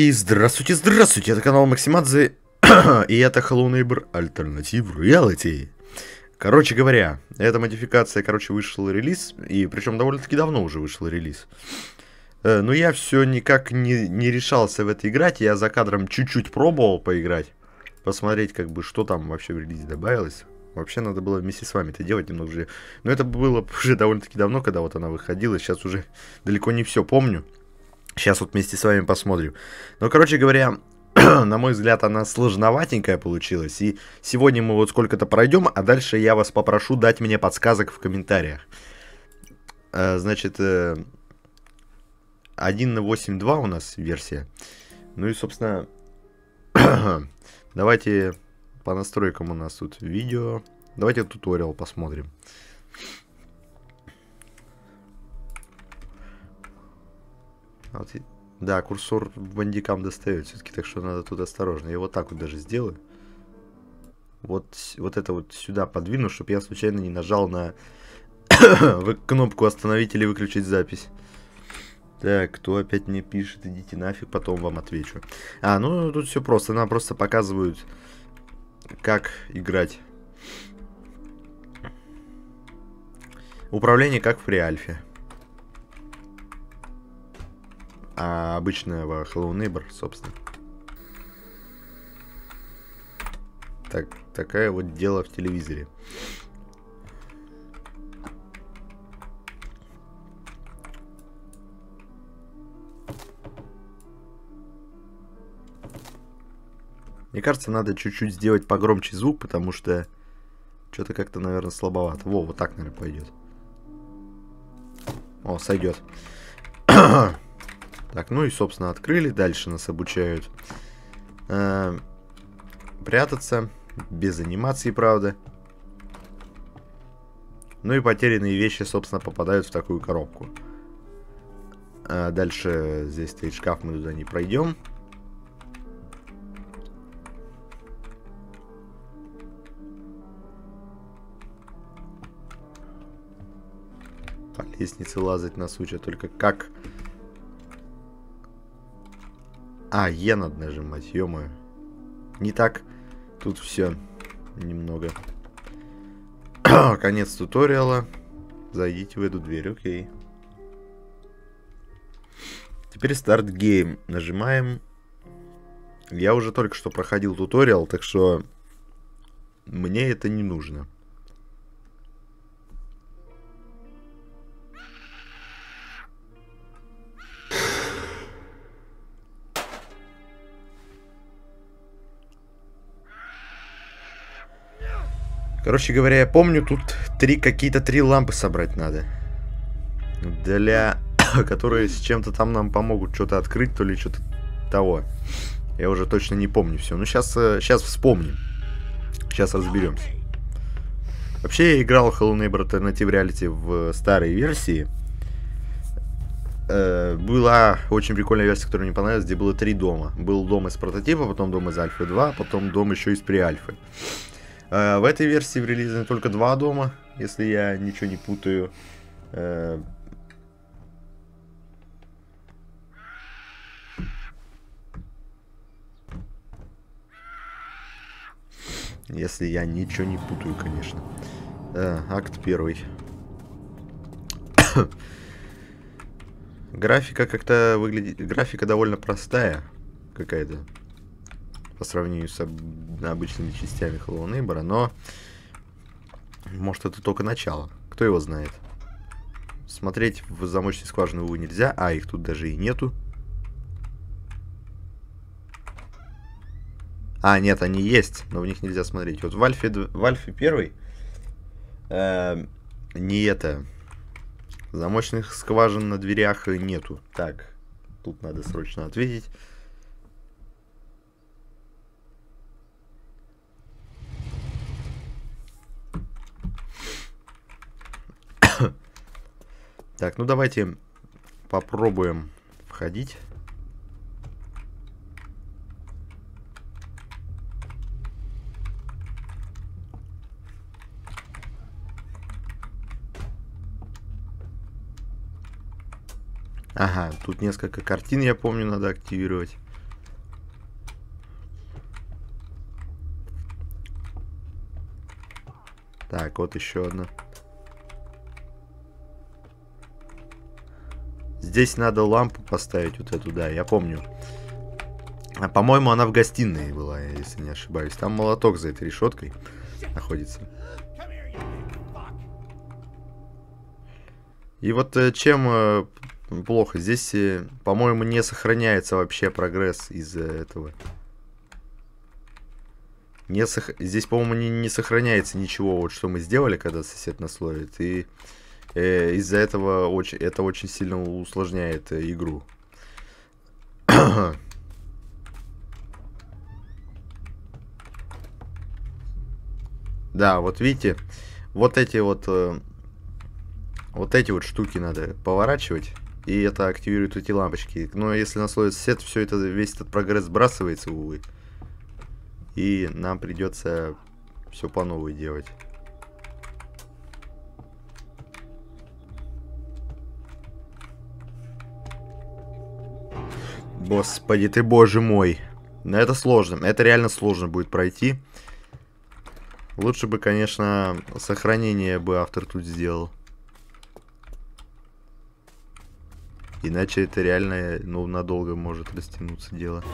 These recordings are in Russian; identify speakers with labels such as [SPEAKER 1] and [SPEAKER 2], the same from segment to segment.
[SPEAKER 1] И здравствуйте, здравствуйте, это канал Максимадзе, и это Hello Neighbor Alternative Reality. Короче говоря, эта модификация, вышел релиз, и причем довольно-таки давно уже вышел релиз. Но я все никак не решался в это играть, я за кадром чуть-чуть пробовал поиграть, посмотреть, что там вообще в релизе добавилось. Вообще надо было вместе с вами это делать немного уже. Но это было уже довольно-таки давно, когда вот она выходила, сейчас уже далеко не все помню. Сейчас вот вместе с вами посмотрим. Но, короче говоря, на мой взгляд, она сложноватенькая получилась. И сегодня мы вот сколько-то пройдем, а дальше я вас попрошу дать мне подсказок в комментариях. Значит, 1.8.2 у нас версия. Ну и, собственно, давайте по настройкам у нас тут видео. Давайте туториал посмотрим. Вот, да, курсор бандикам достает все-таки, так что надо тут осторожно. Я вот так вот даже сделаю. Вот это вот сюда подвину, чтобы я случайно не нажал на кнопку остановить или выключить запись. Так, кто опять мне пишет, идите нафиг, потом вам отвечу. Ну тут все просто, нам просто показывают, как играть. Управление как в преальфе. А обычного Hello Neighbor, собственно. Такая вот дело в телевизоре. Мне кажется, надо чуть-чуть сделать погромче звук, потому что что-то как-то, наверное, слабовато. Вот так, наверное, пойдет. О, сойдет. Так, ну и, собственно, открыли. Дальше нас обучают прятаться. Без анимации, правда. Ну и потерянные вещи, собственно, попадают в такую коробку. Дальше здесь стоит шкаф, мы туда не пройдем. По лестнице лазать нас учат, только как... Е надо нажимать, ё-моё. Не так. Тут все немного. Конец туториала. Зайдите в эту дверь, окей. Теперь старт гейм. Нажимаем. Я уже только что проходил туториал, так что мне это не нужно. Короче говоря, я помню, тут какие-то три лампы собрать надо. Которые с чем-то там нам помогут что-то открыть, то ли что-то того. Я уже точно не помню все. Ну, сейчас вспомним. Сейчас разберемся. Вообще, я играл в Hello Neighbor Alternative Reality в старой версии. Была очень прикольная версия, которая мне понравилась, где было 3 дома. Был дом из прототипа, потом дом из Альфы 2, потом дом еще из преальфы. В этой версии в релизе только 2 дома, если я ничего не путаю. Если я ничего не путаю, конечно. Акт 1. Графика как-то выглядит... Графика довольно простая какая-то. По сравнению с обычными частями Hello Neighbor, но может это только начало, кто его знает. Смотреть в замочные скважины, увы, нельзя, их тут даже и нету. Нет, они есть, но в них нельзя смотреть. Вот в Альфе 1 замочных скважин на дверях нету. Так, тут надо срочно ответить. Так, ну давайте попробуем входить. Тут несколько картин, я помню, надо активировать. Так, вот еще одна. Здесь надо лампу поставить вот эту, да, я помню. А, по-моему, она в гостиной была, если не ошибаюсь. Там молоток за этой решеткой находится. И вот чем плохо, здесь, по-моему, не сохраняется вообще прогресс из-за этого. Здесь, по-моему, не сохраняется ничего, вот что мы сделали, когда сосед нас ловит. И из-за этого это очень сильно усложняет игру. Да, вот видите, вот эти вот штуки надо поворачивать, и это активирует эти лампочки. Но если нас ловит сосед, все это, весь этот прогресс сбрасывается, увы. И нам придется все по новой делать. Господи ты, боже мой. Но это сложно. Это реально сложно будет пройти. Лучше бы, конечно, сохранение бы автор тут сделал. Иначе это реально, ну, надолго может растянуться дело.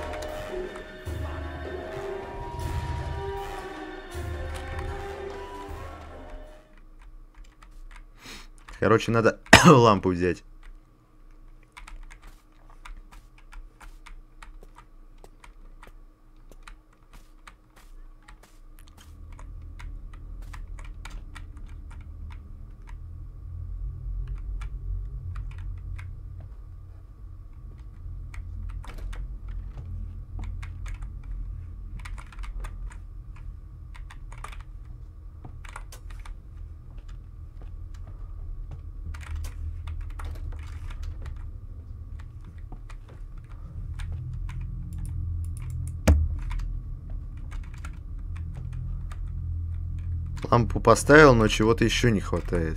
[SPEAKER 1] Короче, надо лампу взять. Лампу поставил, но чего-то еще не хватает.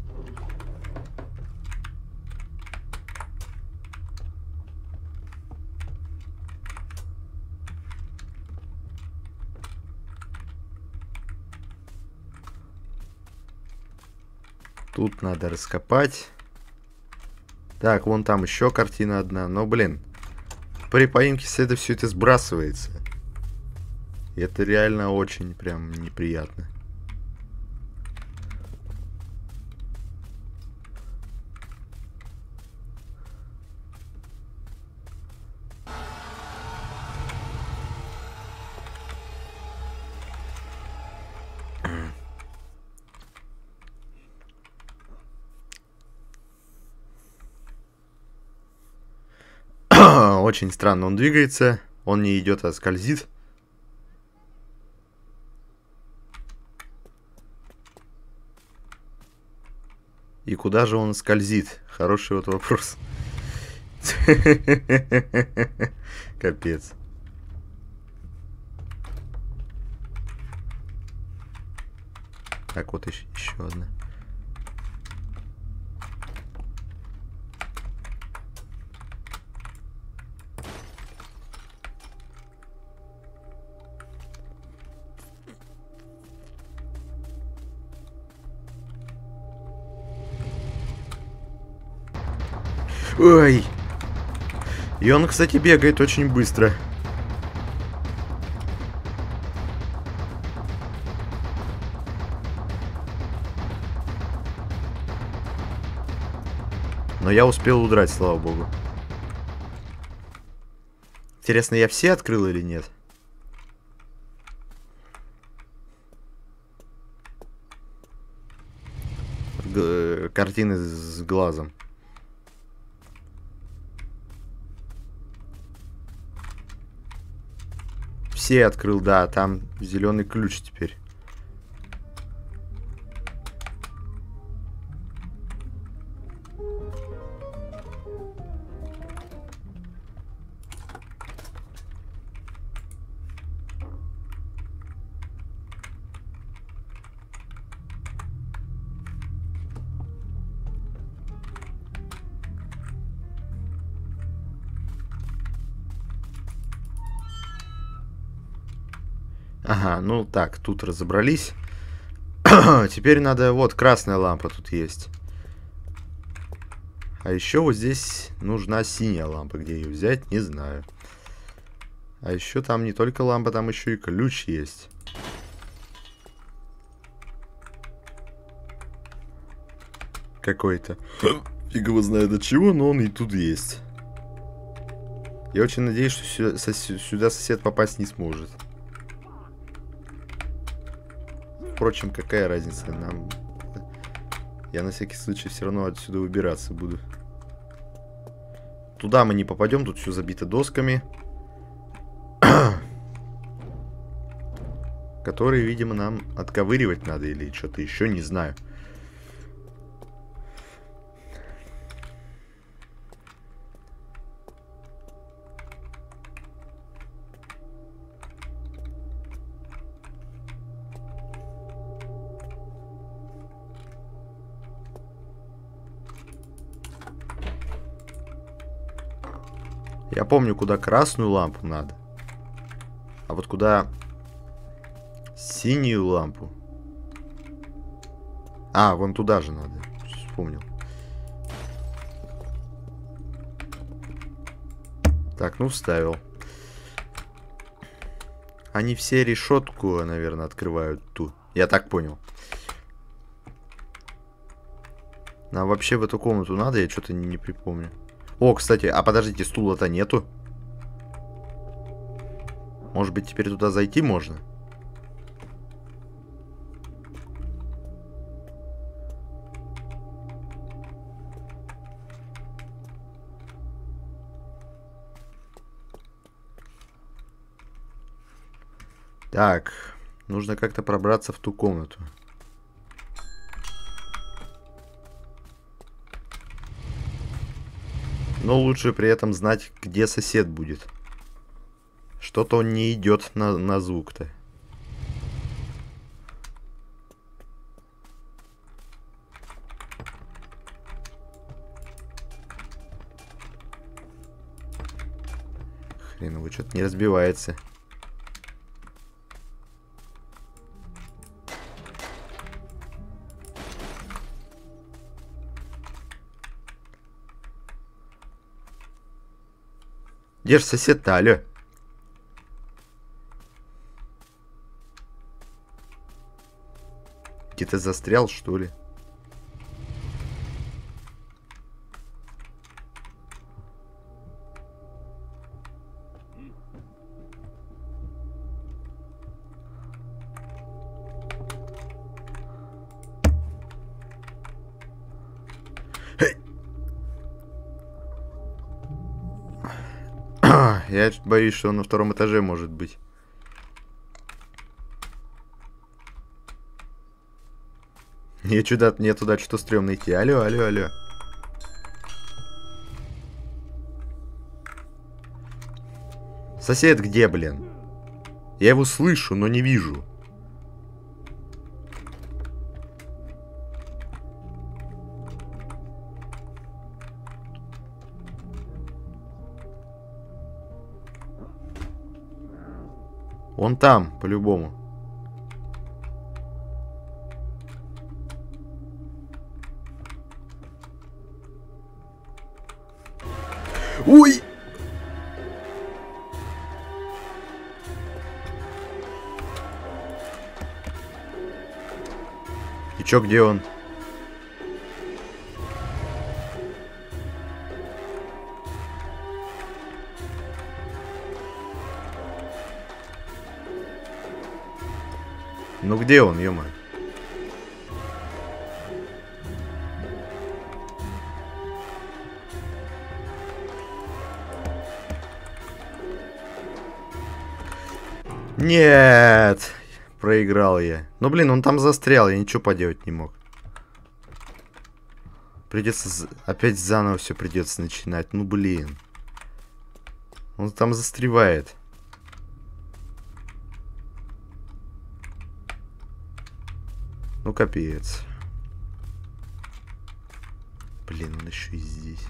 [SPEAKER 1] Тут надо раскопать. Так, вон там еще картина одна. Но, блин, при поимке следа все это сбрасывается. И это реально очень прям неприятно. Очень странно он двигается. Он не идет, а скользит. И куда же он скользит? Хороший вот вопрос. Капец. Так, вот еще одна. Ой. И он, кстати, бегает очень быстро. Но я успел удрать, слава богу. Интересно, я все открыл или нет? Картины с глазом. Все открыл, да, там зеленый ключ теперь. Ага, ну так, тут разобрались. Теперь надо... Вот, красная лампа тут есть. А еще вот здесь нужна синяя лампа. Где ее взять, не знаю. А еще там не только лампа, там еще и ключ есть. Какой-то. Фиг его знает от чего, но он и тут есть. Я очень надеюсь, что сюда сосед попасть не сможет. Впрочем, какая разница нам... Я на всякий случай все равно отсюда выбираться буду. Туда мы не попадем, тут все забито досками. Которые, видимо, нам отковыривать надо или что-то еще, не знаю. Я помню, куда красную лампу надо. А вот куда синюю лампу. А, вон туда же надо. Вспомнил. Так, ну вставил. Они все решетку, наверное, открывают ту. Я так понял. Нам вообще в эту комнату надо? Я что-то не припомню. О, кстати, а подождите, стула-то нету. Может быть, теперь туда зайти можно? Так, нужно как-то пробраться в ту комнату. Но лучше при этом знать, где сосед будет. Что-то он не идет на звук-то. Хрен его, что-то не разбивается. Где же сосед-то, алё? Где-то застрял, что ли? Я боюсь, что он на втором этаже может быть. Мне туда что-то стрёмно идти. Алло, алло, алло. Сосед где, блин? Я его слышу, но не вижу. Он там, по-любому. Ой! И чё, где он? Ну где он, ё-моё? Нет! Проиграл я. Ну блин, он там застрял, я ничего поделать не мог. Придется опять заново все придется начинать. Ну блин. Он там застревает. Ну капец. Блин, он еще и здесь.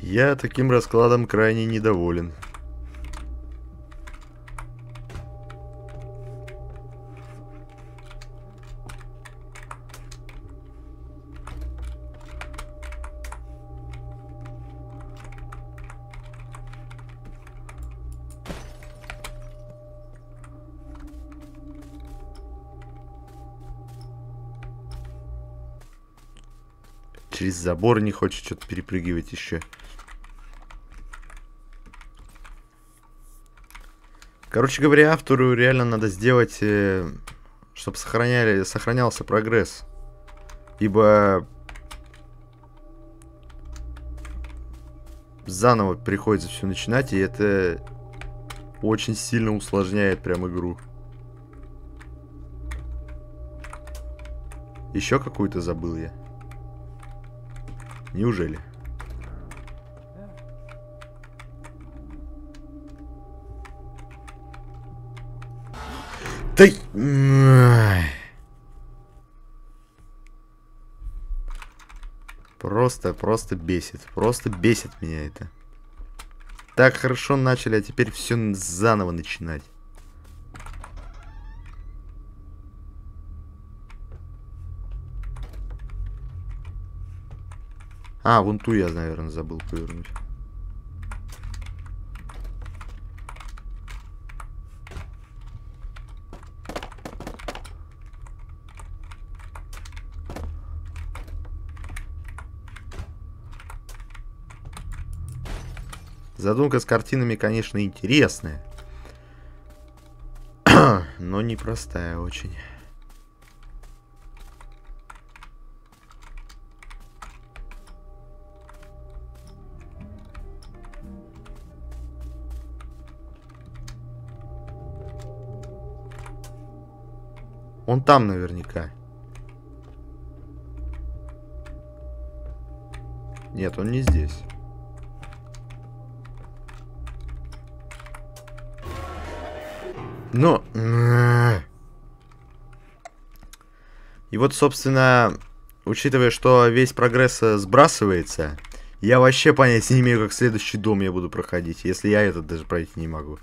[SPEAKER 1] Я таким раскладом крайне недоволен. Через забор не хочет что-то перепрыгивать еще. Короче говоря, автору реально надо сделать, чтобы сохранялся прогресс. Ибо заново приходится все начинать, и это очень сильно усложняет прям игру. Еще какую-то забыл я. Неужели? Да... Просто бесит. Просто бесит меня это. Так хорошо начали, а теперь все заново начинать. А, вон ту я, наверное, забыл повернуть. Задумка с картинами, конечно, интересная. Но непростая очень. Он там наверняка. Нет, он не здесь. Но... И вот, собственно, учитывая, что весь прогресс сбрасывается, я вообще понятия не имею, как следующий дом я буду проходить, если я этот даже пройти не могу.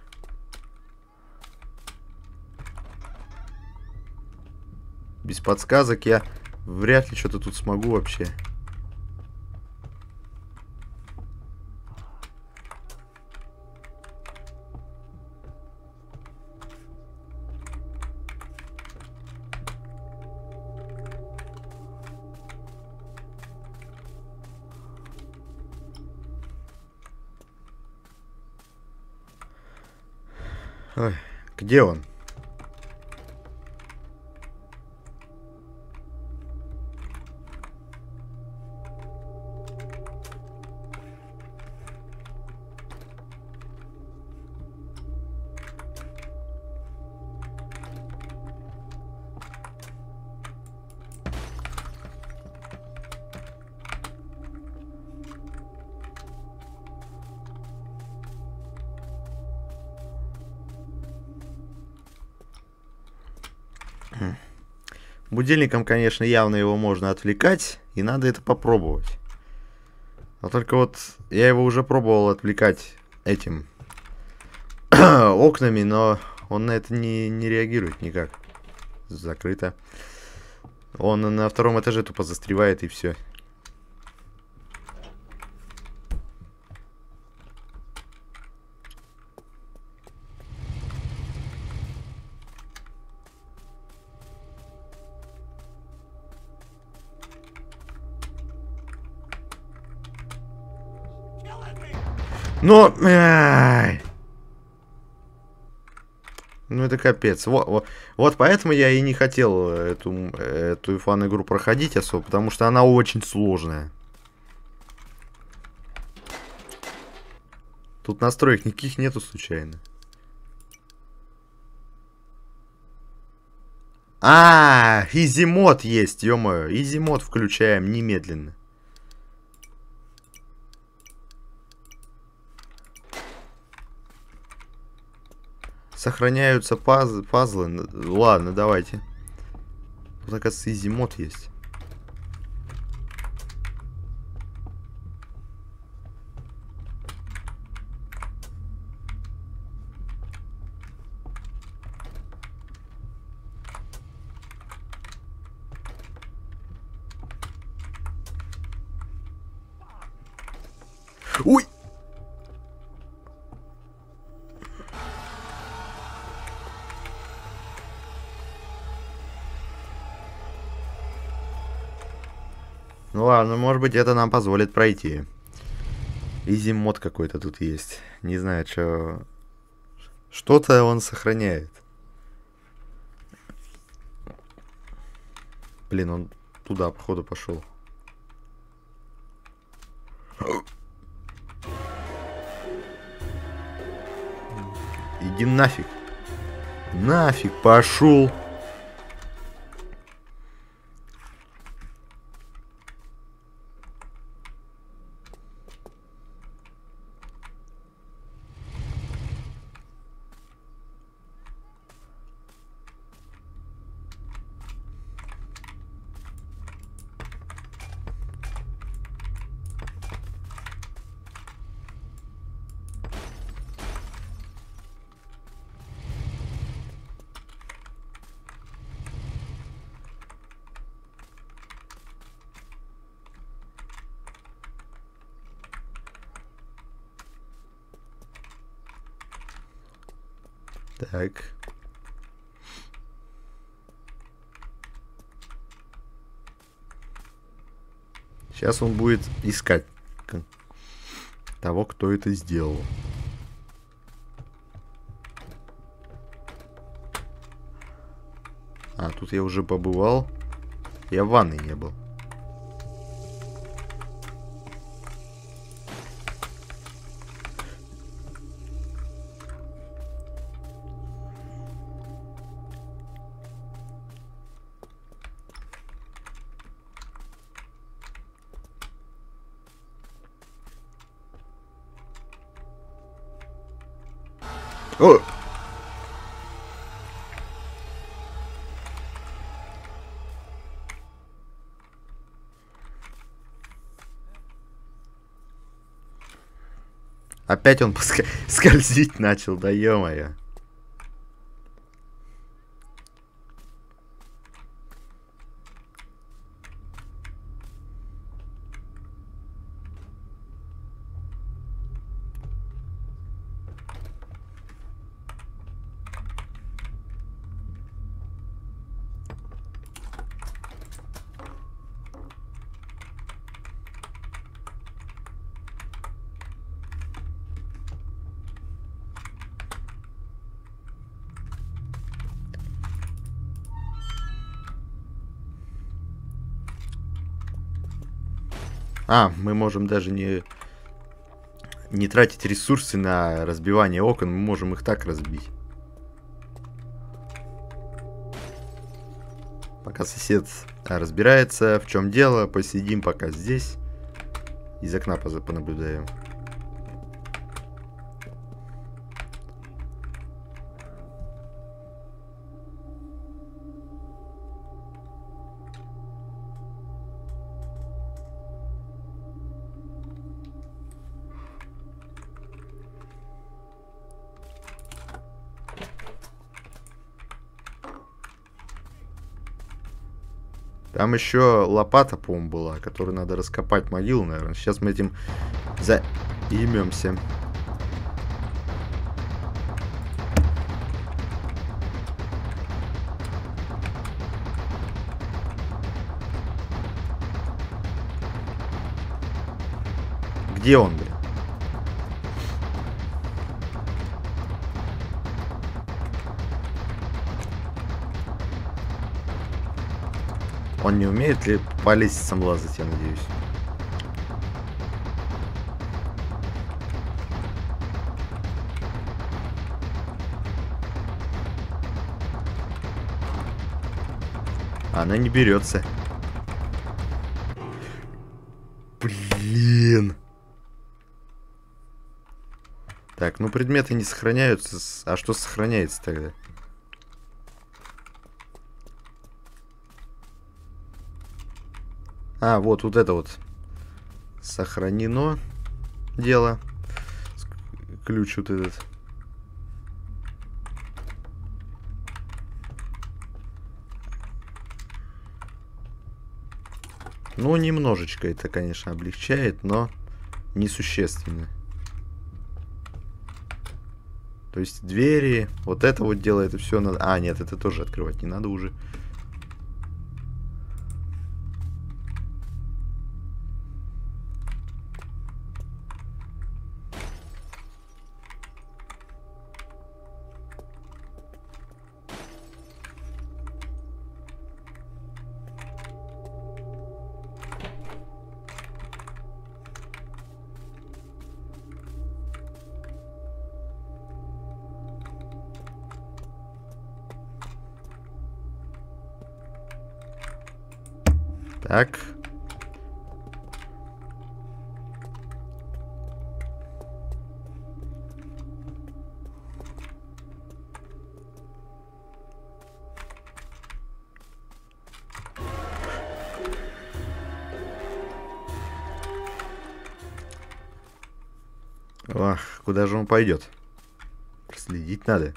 [SPEAKER 1] Без подсказок я вряд ли что-то тут смогу вообще. Ой, где он? Будильником, конечно, явно его можно отвлекать, и надо это попробовать. Но только вот я его уже пробовал отвлекать этим окнами, но он на это не реагирует никак. Закрыто. Он на втором этаже тупо застревает, и все. Но... Ну это капец. Вот поэтому я и не хотел эту фан-игру проходить особо, потому что она очень сложная. Тут настроек никаких нету случайно. Easy мод есть, ё-моё. Easy мод включаем немедленно. Сохраняются пазлы. Ладно, давайте. Тут, оказывается, easy мод есть. Ой! Ну ладно, может быть, это нам позволит пройти. Изи-мод какой-то тут есть. Не знаю, что... Что-то он сохраняет. Блин, он туда, походу, пошел. Иди нафиг. Нафиг пошел. Так. Сейчас он будет искать того, кто это сделал. А, тут я уже побывал. Я в ванной не был. О! Опять он скользить начал, да ё-моё. А, мы можем даже не тратить ресурсы на разбивание окон, мы можем их так разбить. Пока сосед разбирается, в чем дело, посидим пока здесь. Из окна понаблюдаем. Там еще лопата, по-моему, была, которую надо раскопать могилу, наверное. Сейчас мы этим займемся. Где он, блин? Он не умеет ли по лестницам лазать, я надеюсь? Она не берется. Блин. Так, ну предметы не сохраняются. А что сохраняется тогда? А, вот это вот сохранено дело. Ключ вот этот. Ну, немножечко это, конечно, облегчает, но несущественно. То есть двери, вот это вот делает, и все надо... А, нет, это тоже открывать не надо уже. Так. Ах, куда же он пойдет? Следить надо.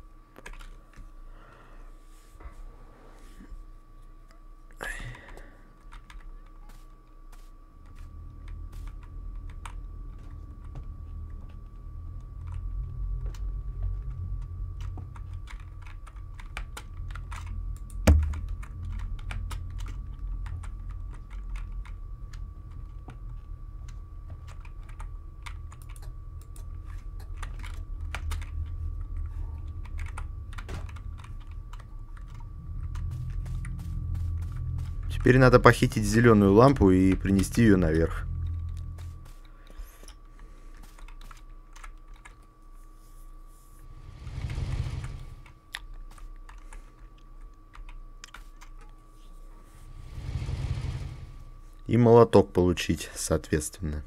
[SPEAKER 1] Теперь надо похитить зеленую лампу и принести ее наверх. И молоток получить, соответственно.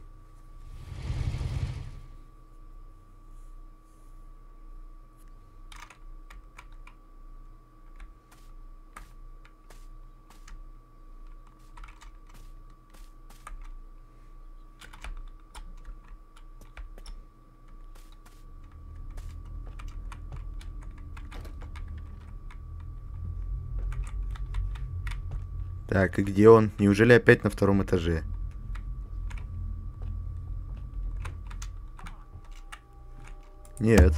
[SPEAKER 1] Так, и где он? Неужели опять на втором этаже? Нет.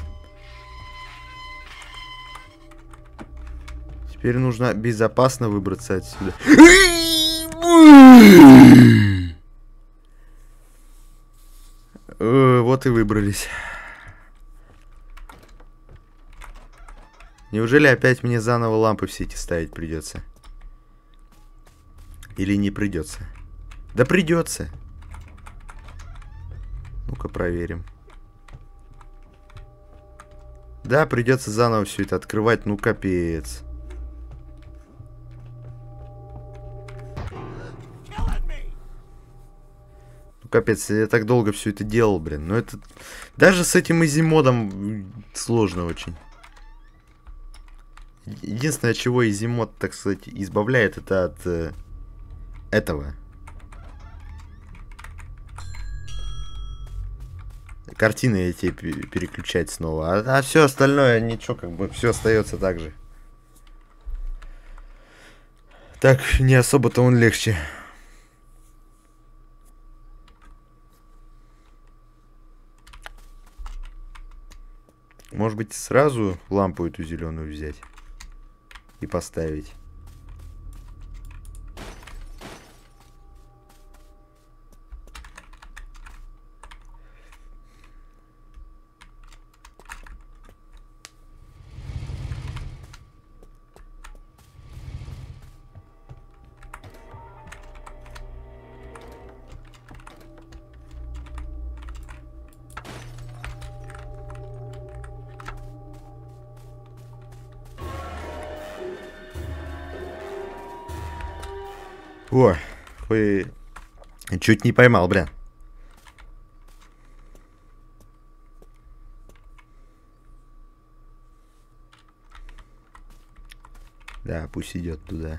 [SPEAKER 1] Теперь нужно безопасно выбраться отсюда. Вот и выбрались. Неужели опять мне заново лампы все эти ставить придется? Или не придется? Да придется. Ну-ка проверим. Да, придется заново все это открывать. Ну капец. Ну капец, я так долго все это делал, блин. Но это... Даже с этим изи-модом сложно очень. Единственное, от чего изи-мод, так сказать, избавляет, это от... этого. Картины эти переключать снова. А все остальное ничего, как бы все остается так же. Так, не особо-то он легче. Может быть, сразу лампу эту зеленую взять и поставить. О, ой, чуть не поймал, бля. Да, пусть идет туда.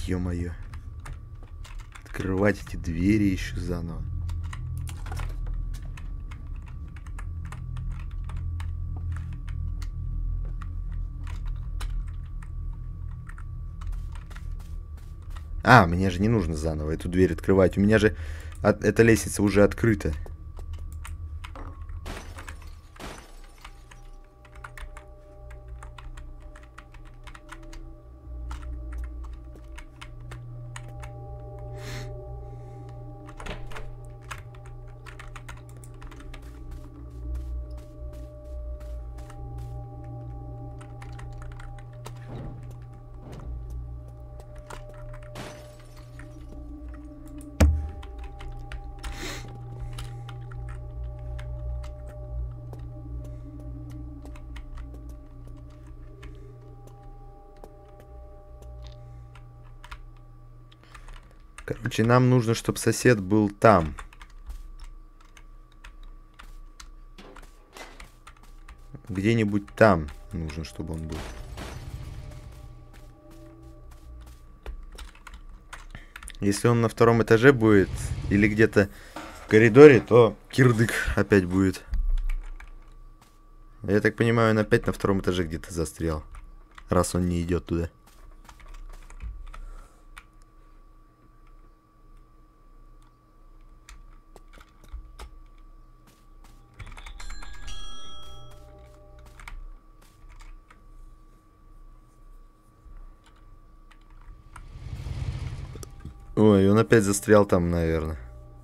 [SPEAKER 1] ё-моё. Открывать эти двери еще заново. А, мне же не нужно заново эту дверь открывать. У меня же эта лестница уже открыта. Короче, нам нужно, чтобы сосед был там. Где-нибудь там нужно, чтобы он был. Если он на втором этаже будет или где-то в коридоре, то кирдык опять будет. Я так понимаю, он опять на втором этаже где-то застрял, раз он не идет туда. Ой, он опять застрял там, наверное.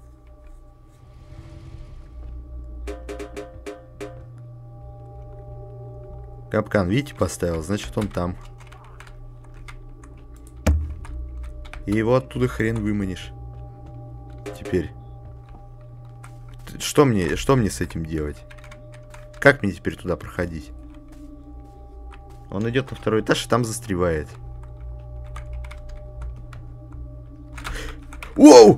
[SPEAKER 1] Капкан, видите, поставил, значит он там. И его оттуда хрен выманишь. Теперь. Что мне с этим делать? Как мне теперь туда проходить? Он идет на второй этаж и там застревает. Воу!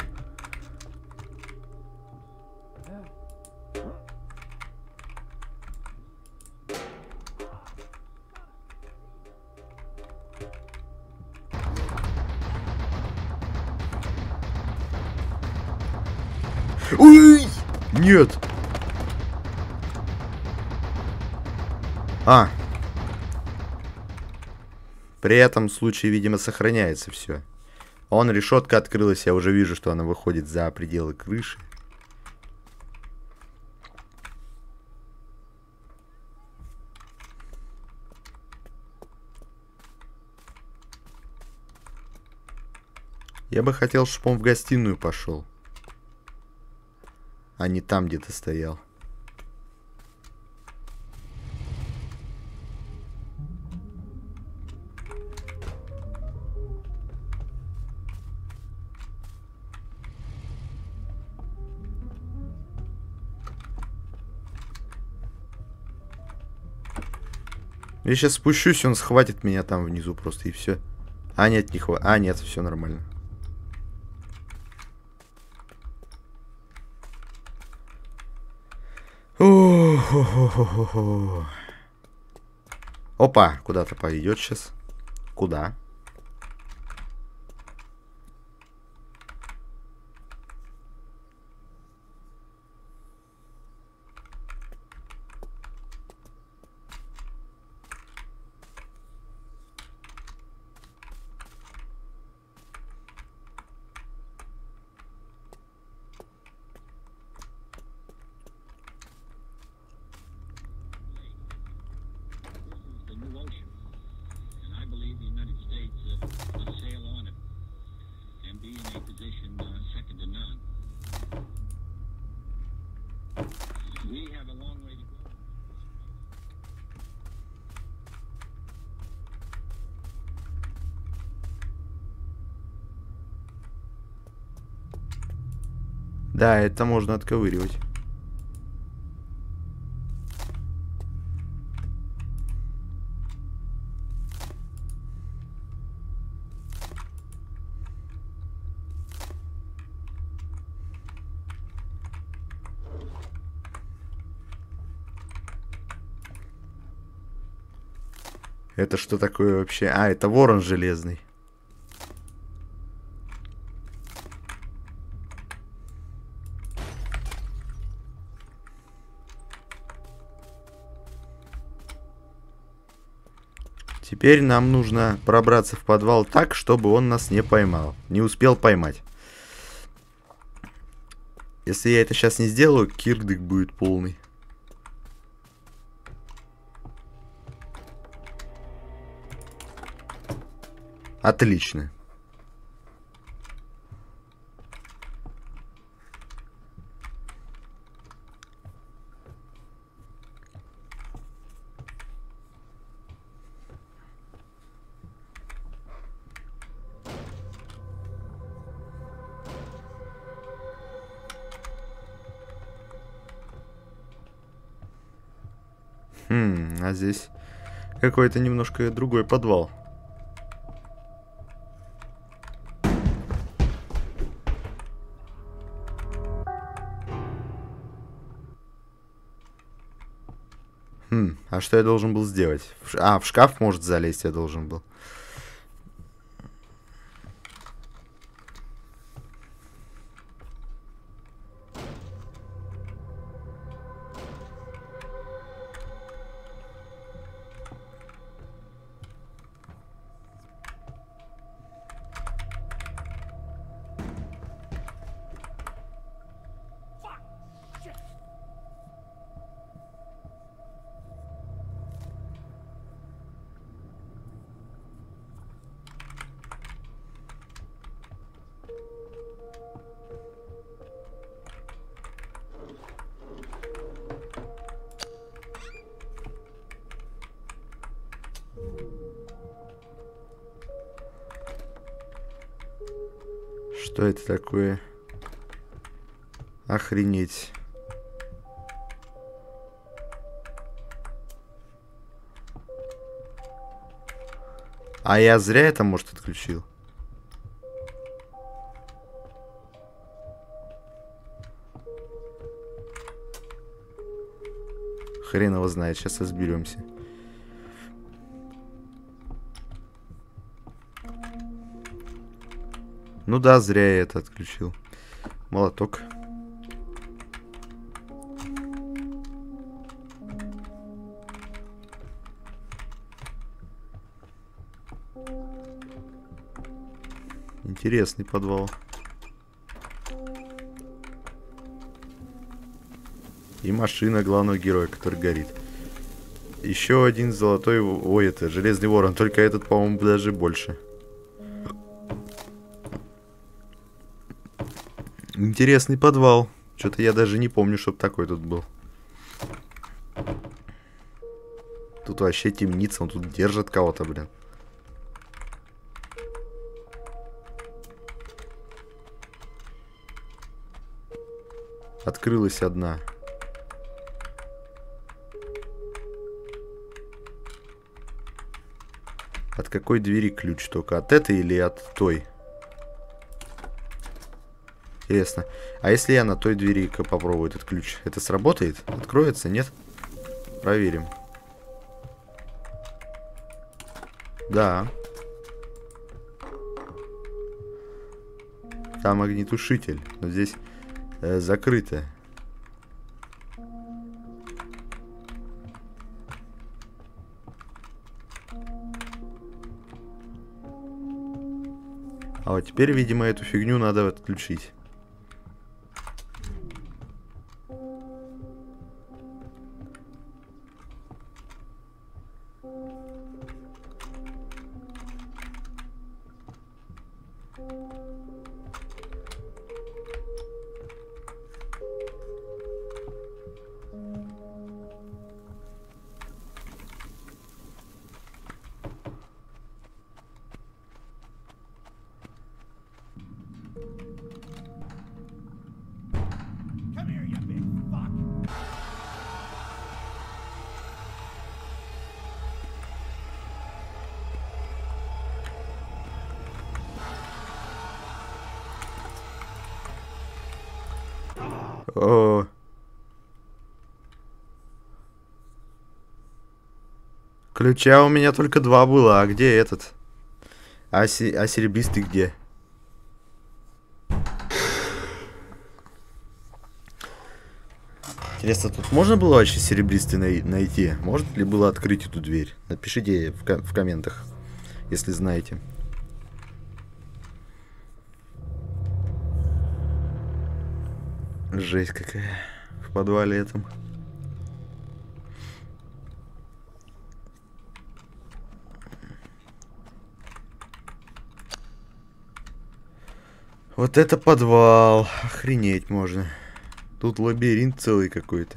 [SPEAKER 1] Ой! Нет! А! При этом случае, видимо, сохраняется все. Он, решетка открылась, я уже вижу, что она выходит за пределы крыши. Я бы хотел, чтобы он в гостиную пошел, а не там где-то стоял. Я сейчас спущусь, он схватит меня там внизу просто и все. А нет, не хватит. А нет, все нормально. Опа, куда-то пойдет сейчас. Куда? Да, это можно отковыривать. Это что такое вообще? А, это ворон железный. Теперь нам нужно пробраться в подвал так, чтобы он нас не поймал. Не успел поймать. Если я это сейчас не сделаю, кирдык будет полный. Отлично. А здесь какой-то немножко другой подвал. А что я должен был сделать? В шкаф, может, залезть я должен был. Что это такое? Охренеть. А я зря это, может, отключил? Хрен его знает, сейчас разберемся. Ну да, зря я это отключил. Молоток. Интересный подвал. И машина главного героя, который горит. Еще один золотой... Ой, это железный ворон. Только этот, по-моему, даже больше. Интересный подвал. Что-то я даже не помню, чтобы такой тут был. Тут вообще темница. Он тут держит кого-то, блин. Открылась одна. От какой двери ключ только? От этой или от той? Интересно. А если я на той двери попробую этот ключ? Это сработает? Откроется? Нет? Проверим. Да. Там огнетушитель. Но здесь закрыто. А вот теперь, видимо, эту фигню надо отключить. О. Ключа у меня только 2 было. А где этот? А серебристый где? Интересно, тут можно было вообще серебристый найти? Можно ли было открыть эту дверь? Напишите в комментах, если знаете. Жесть какая в подвале этом. Вот это подвал. Охренеть можно. Тут лабиринт целый какой-то.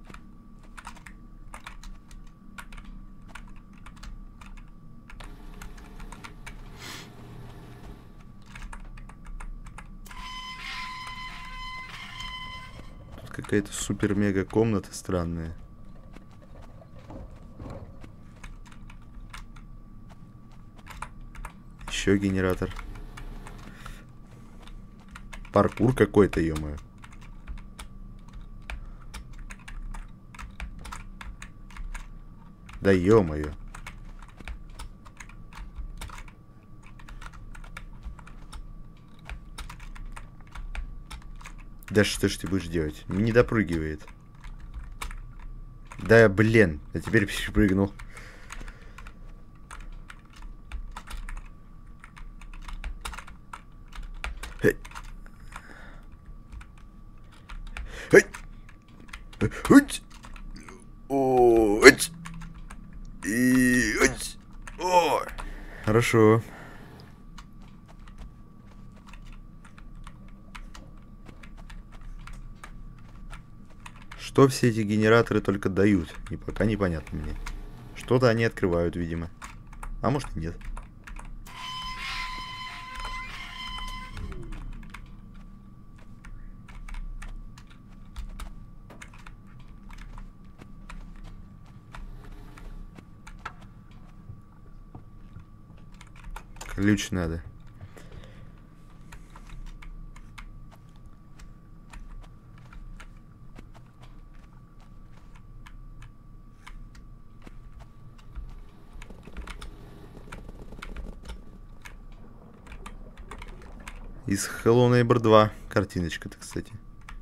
[SPEAKER 1] Тут какая-то супер-мега комната странная. Еще генератор. Паркур какой-то, ё-моё. Да ё-моё. Да что ж ты будешь делать? Не допрыгивает. Да блин, а теперь перепрыгнул. Хорошо. Что все эти генераторы только дают? И пока непонятно мне. Что-то они открывают, видимо. А может и нет. Ключ надо. Из Hello Neighbor 2 картиночка-то, кстати.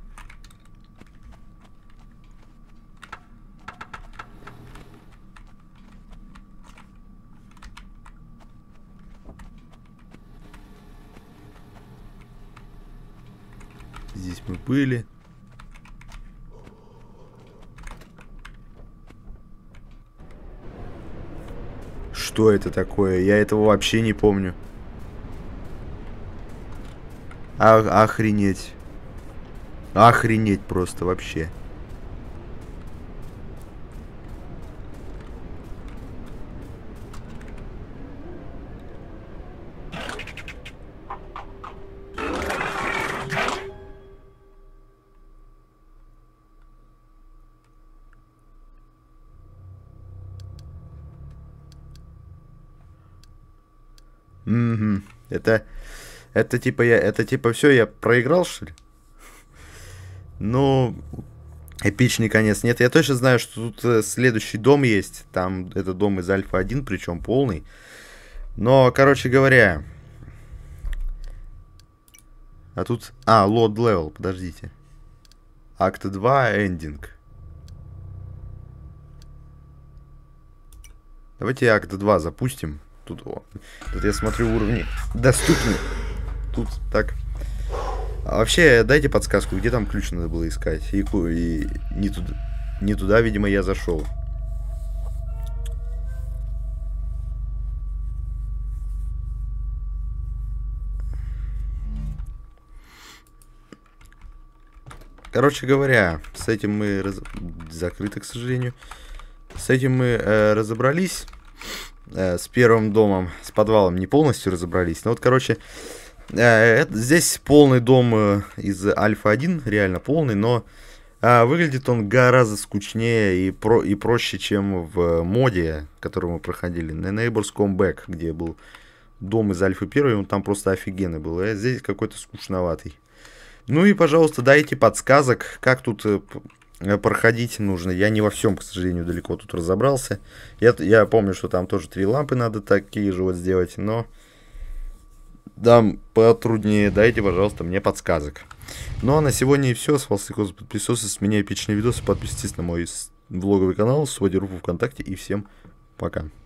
[SPEAKER 1] Здесь мы были. Что это такое? Я этого вообще не помню. Охренеть. Охренеть просто вообще. Угу. Это типа все, я проиграл, что ли? Ну, эпичный конец. Нет, я точно знаю, что тут следующий дом есть. Там это дом из Альфа 1, причем полный. Но, короче говоря... А тут... лот левел, подождите. Акт 2, эндинг. Давайте акт 2 запустим. Тут я смотрю уровни доступны. Тут так. А вообще, дайте подсказку, где там ключ надо было искать. И не туда, видимо, я зашел. Короче говоря, с этим мы закрыто, к сожалению. С этим мы разобрались. С первым домом, с подвалом не полностью разобрались. Но вот, короче, здесь полный дом из Альфа 1, реально полный, но выглядит он гораздо скучнее и проще, чем в моде, который мы проходили, на Neighbors Comeback, где был дом из Альфа 1, он там просто офигенный был, а здесь какой-то скучноватый. Ну и, пожалуйста, дайте подсказок, как тут проходить нужно. Я не во всем, к сожалению, далеко тут разобрался. Я помню, что там тоже 3 лампы надо такие же вот сделать, но там потруднее, дайте, пожалуйста, мне подсказок. Ну а на сегодня и все. С вас подписывайтесь, с меня эпичные видосы, подписывайтесь на мой влоговый канал, свою группу ВКонтакте и всем пока.